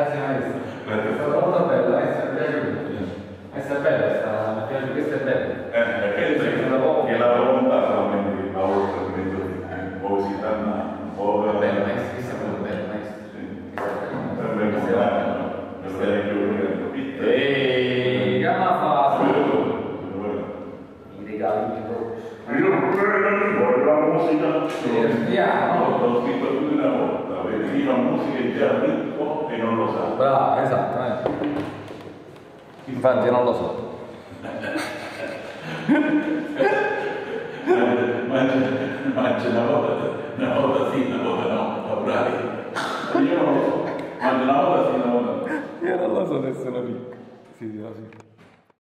Grazie maestro. È stata molto bella, maestro, mi piace molto. Questa è bella, mi piace, questa è bella. Penso che la volontà solamente una volta poi si torna un po'. Va bene, maestro, questa è molto bella, maestro. Ehi, che ma fa? I regali di la musica. L'ho scritto più di una volta, perché la musica è già ricco e non lo sa. bravo, esatto, infatti non lo so. Mangia una volta sì, una volta no, bravi. Io non lo so, mangia una volta sì, una volta no. Io non lo so, adesso lo dico. Sì, sì.